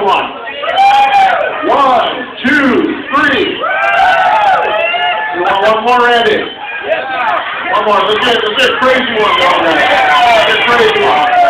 Come on. 1, 2, 3. You want one more, Randy? One more. Let's get a crazy one going. Let's get a crazy one.